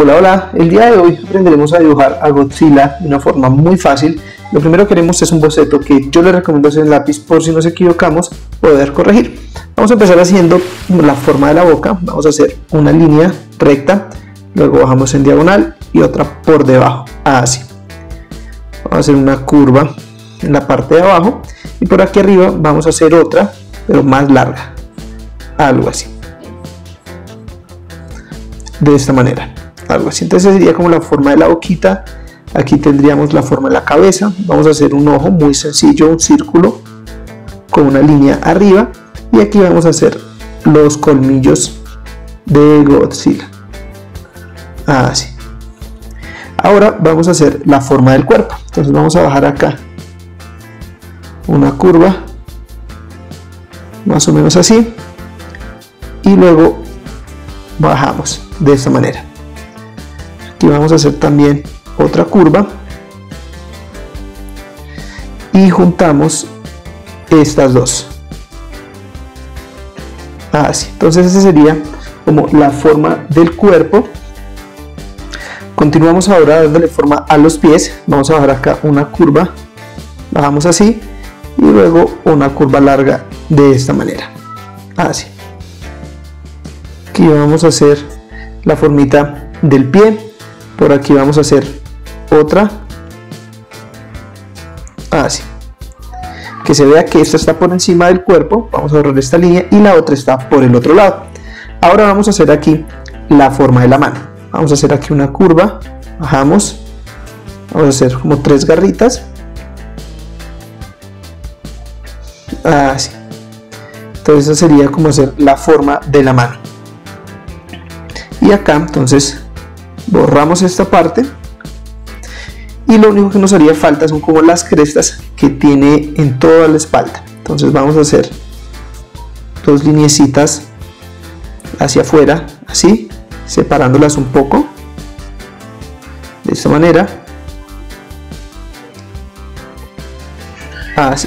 Hola, hola, el día de hoy aprenderemos a dibujar a Godzilla de una forma muy fácil. Lo primero que haremos es un boceto que yo les recomiendo hacer en lápiz por si nos equivocamos poder corregir. Vamos a empezar haciendo la forma de la boca. Vamos a hacer una línea recta, luego bajamos en diagonal y otra por debajo, así. Vamos a hacer una curva en la parte de abajo y por aquí arriba vamos a hacer otra, pero más larga, algo así, de esta manera, algo así. Entonces sería como la forma de la boquita. Aquí tendríamos la forma de la cabeza. Vamos a hacer un ojo muy sencillo, un círculo con una línea arriba, y aquí vamos a hacer los colmillos de Godzilla, así. Ahora vamos a hacer la forma del cuerpo. Entonces vamos a bajar acá una curva más o menos así y luego bajamos de esta manera. Aquí vamos a hacer también otra curva y juntamos estas dos, así. Entonces esa sería como la forma del cuerpo. Continuamos ahora dándole forma a los pies. Vamos a bajar acá una curva, bajamos así y luego una curva larga de esta manera, así. Aquí vamos a hacer la formita del pie. Por aquí vamos a hacer otra, así, que se vea que esta está por encima del cuerpo. Vamos a borrar esta línea y la otra está por el otro lado. Ahora vamos a hacer aquí la forma de la mano. Vamos a hacer aquí una curva, bajamos, vamos a hacer como 3 garritas, así. Entonces esa sería como hacer la forma de la mano. Y acá entonces borramos esta parte y lo único que nos haría falta son como las crestas que tiene en toda la espalda. Entonces vamos a hacer 2 lineecitas hacia afuera, así, separándolas un poco de esta manera, así,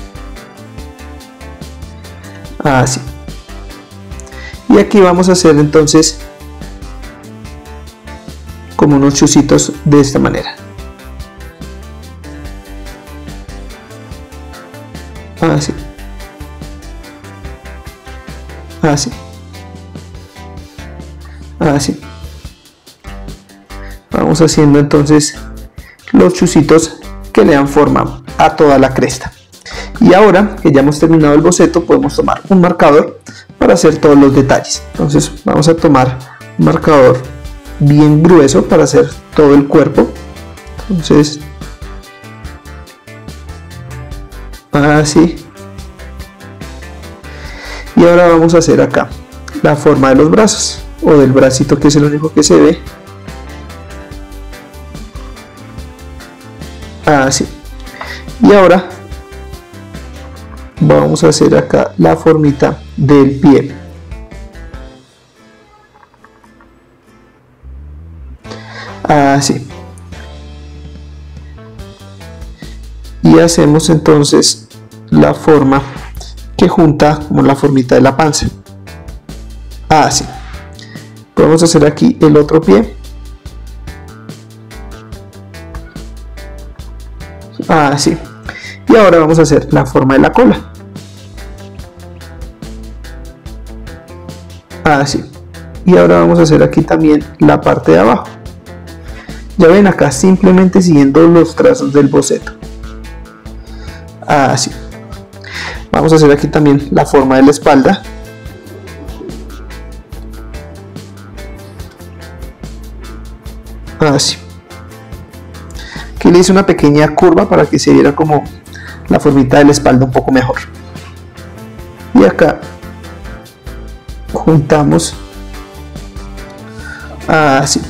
así. Y aquí vamos a hacer entonces como unos chusitos de esta manera, así, así, así. Vamos haciendo entonces los chusitos que le dan forma a toda la cresta. Y ahora que ya hemos terminado el boceto, podemos tomar un marcador para hacer todos los detalles. Entonces vamos a tomar un marcador bien grueso para hacer todo el cuerpo. Entonces así. Y ahora vamos a hacer acá la forma de los brazos, o del bracito, que es el único que se ve, así. Y ahora vamos a hacer acá la formita del pie, así. Y hacemos entonces la forma que junta como la formita de la panza, así. Podemos hacer aquí el otro pie, así. Y ahora vamos a hacer la forma de la cola, así. Y ahora vamos a hacer aquí también la parte de abajo. Ya ven, acá simplemente siguiendo los trazos del boceto, así. Vamos a hacer aquí también la forma de la espalda, así. Aquí le hice una pequeña curva para que se viera como la formita de la espalda un poco mejor. Y acá juntamos, así,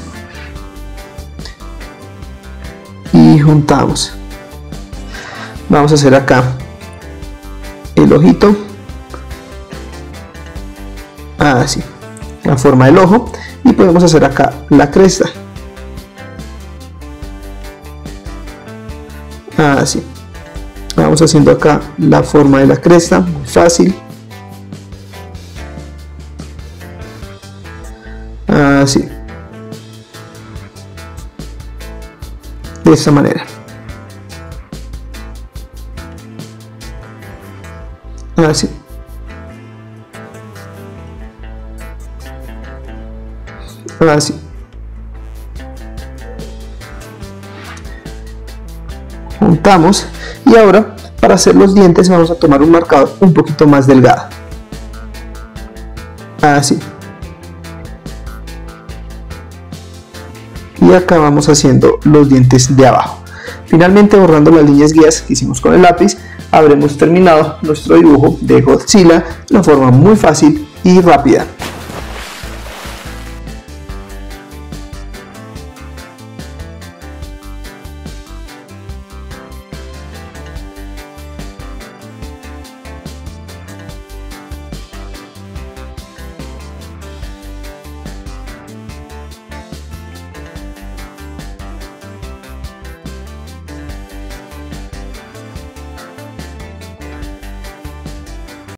y juntamos. Vamos a hacer acá el ojito, así, la forma del ojo, y podemos hacer acá la cresta, así. Vamos haciendo acá la forma de la cresta, muy fácil, así. de esta manera. Así. Así. Juntamos y ahora para hacer los dientes vamos a tomar un marcador un poquito más delgado. Así. Y acá vamos haciendo los dientes de abajo. Finalmente, borrando las líneas guías que hicimos con el lápiz, habremos terminado nuestro dibujo de Godzilla de una forma muy fácil y rápida.